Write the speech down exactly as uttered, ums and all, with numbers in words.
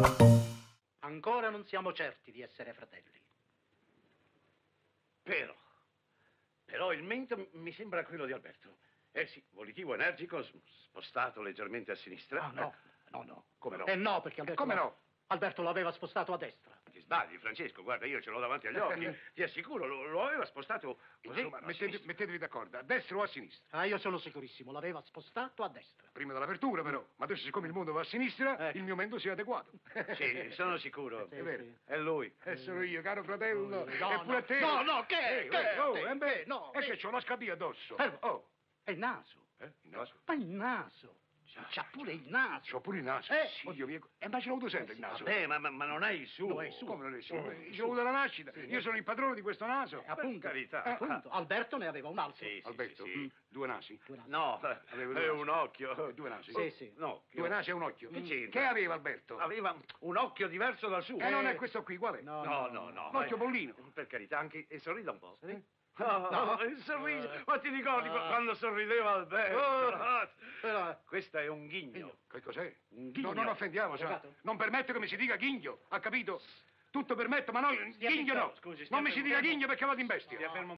Ancora non siamo certi di essere fratelli. Però, però il mento mi sembra quello di Alberto. Eh sì, volitivo, energico, spostato leggermente a sinistra. Ah, no, no, no. Come no? Eh no, perché Alberto... Come no? Alberto l'aveva spostato a destra. Ti sbagli, Francesco, guarda, io ce l'ho davanti agli occhi. Ti assicuro, lo, lo aveva spostato così. Insomma, mettete, mettetevi d'accordo, a destra o a sinistra? Ah, io sono sicurissimo, l'aveva spostato a destra. Prima dell'apertura, però. Ma adesso, siccome il mondo va a sinistra, Ecco. il mio mento si è adeguato. Sì, sono sicuro. Sì, È vero. sì. È lui. E sono io, caro fratello. No, e no, pure a te. no, no, che, Ehi, che, oh, che, eh, beh, che, no, è che- che c'ho la scabia addosso. Fermo. Oh, È il naso. eh, il naso. Ma il naso. C'ha pure il naso. C'ho pure il naso. Eh, sì. Oddio mio. E ma ce l'ho avuto sempre il naso. Vabbè, ma, ma, ma non è il suo. No, è il suo. Come non è il suo? Oh, Ce l'ho avuto dalla nascita. Sì. Io sono il padrone di questo naso. Eh, appunto. Per carità. Eh, appunto. Alberto ne aveva un altro. Sì, sì, Alberto, sì, sì. mm, due nasi. Due nasi. No, Avevo due è nasi. un occhio. Due nasi. Sì, sì. No, Due nasi e un occhio. Che c'entra? Che aveva Alberto? Aveva un occhio diverso dal suo. E non è questo qui, qual è? No, No, no, no. L'occhio ma- pollino. Per carità, anche... E sorrida un po'. Sì? Oh, No. il sorriso. Eh. Ma ti ricordi Ah. quando sorrideva Alberto? Oh. Però- Questo è un ghigno. Che cos'è? Un ghigno. No, non offendiamo, sa. Avvocato? Non permetto che mi si dica ghigno, ha capito? Tutto permetto, ma no, Stia ghigno zitto, no. scusi, stia Non mi si fermo, dica fermo. ghigno perché vado in bestia. Stia fermo